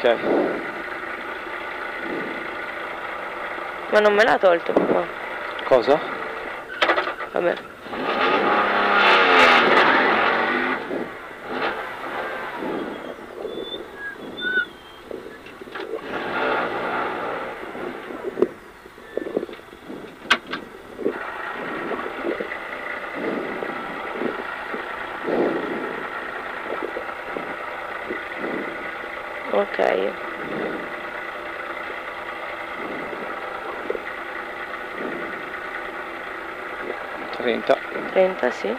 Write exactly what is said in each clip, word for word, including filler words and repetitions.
Ok. Ma non me l'ha tolto qua. Cosa? Vabbè. Ok. trenta. trenta, sì.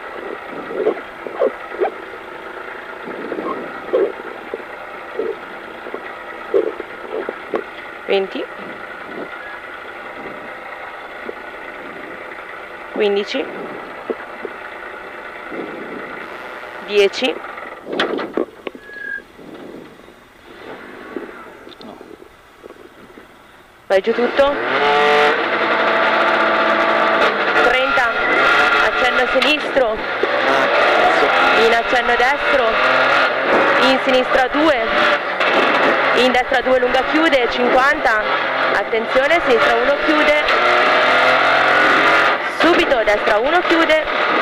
venti. quindici. dieci. No. Vai giù tutto. trenta. Accenno sinistro. In accenno destro. In sinistra due. In destra due lunga chiude. cinquanta. Attenzione, sinistra uno chiude. Subito destra uno chiude.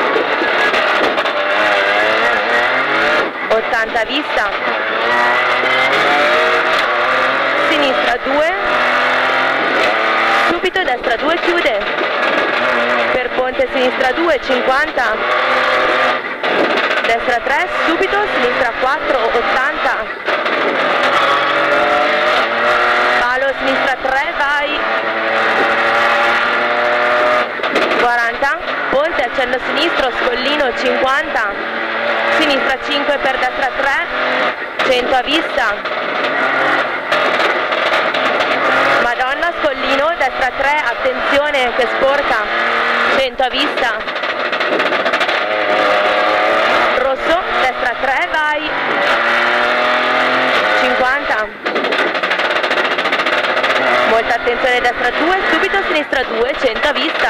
ottanta vista. Sinistra due. Subito destra due chiude. Per ponte sinistra due, cinquanta. Destra tre, subito, sinistra quattro, ottanta. Palo sinistra tre, vai. quaranta. Ponte accenno sinistro, scollino, cinquanta. Sinistra cinque per destra tre, cento a vista. Madonna, scollino, destra tre, attenzione che sporca, cento a vista. Rosso, destra tre, vai. cinquanta. Molta attenzione, destra due, subito sinistra due, cento a vista.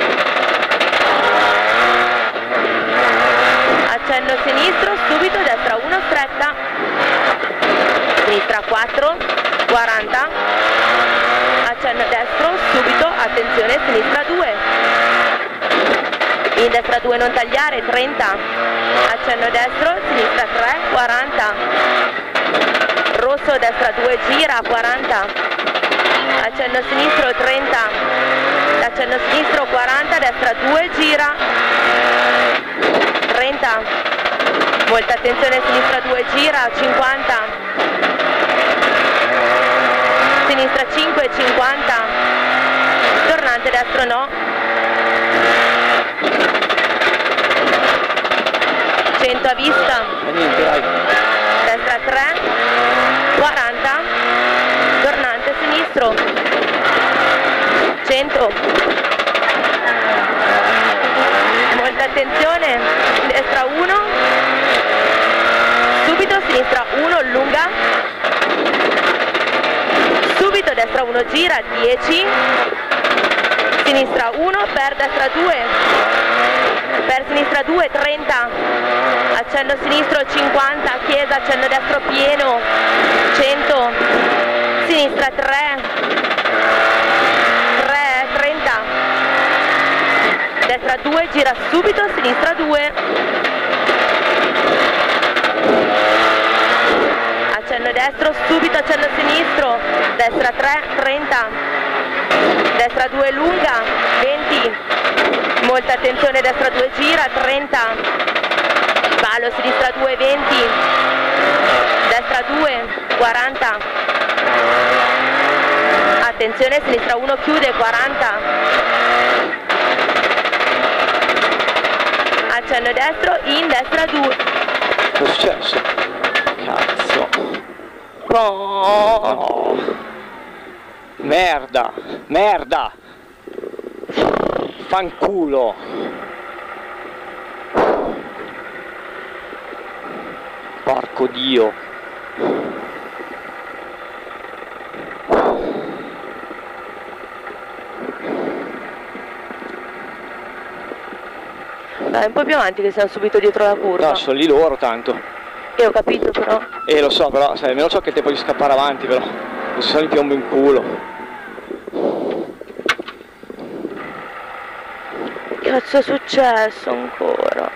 Accenno sinistro, subito destra uno, stretta. Sinistra quattro, quaranta. Accenno destro, subito, attenzione, sinistra due. In destra due non tagliare, trenta. Accenno destro, sinistra tre, quaranta. Rosso, destra due, gira, quaranta. Accenno sinistro, trenta. Accenno sinistro, quaranta, destra due, gira. trenta. Molta attenzione, sinistra due, gira, cinquanta. Sinistra cinque, cinquanta. Tornante destro no. cento a vista. Destra tre, quaranta. Tornante sinistro. cento. Molta attenzione. Destra uno. Subito sinistra uno, lunga. Subito destra uno, gira, dieci. Sinistra uno, per destra due. Per sinistra due, trenta. Accenno sinistro, cinquanta. Chiesa, accenno destro pieno, cento. Sinistra tre. tre, trenta. Destra due, gira subito, sinistra due. Accenno destro, subito accenno sinistro. Destra tre, trenta. Destra due lunga, venti. Molta attenzione, destra due gira, trenta. Palo sinistra due, venti. Destra due, quaranta. Attenzione, sinistra uno chiude, quaranta. Accenno destro, in destra due. Che è successo? Cazzo. No, no. Merda, merda. Fanculo. Porco Dio. Dai, un po' più avanti che siamo subito dietro la curva. No, sono lì loro tanto. E ho capito però. Eh, lo so, però, sai, almeno so che è tempo di scappare avanti, però. Non si sa, mi piombo in culo. Che cazzo è successo ancora?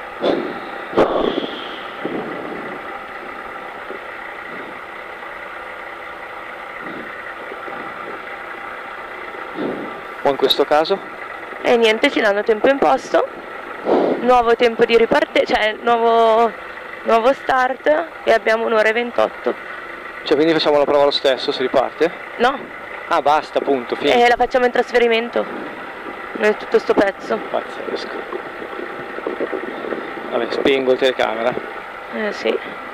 O in questo caso? E niente, ci danno tempo imposto. Nuovo tempo di ripartenza, cioè nuovo, nuovo start e abbiamo un'ora e ventotto. Cioè, quindi facciamo la prova lo stesso, si riparte? No, Ah, basta, punto, finito. e la facciamo in trasferimento. Non è tutto sto pezzo. Pazzesco. Vabbè, spengo il telecamera. Eh sì.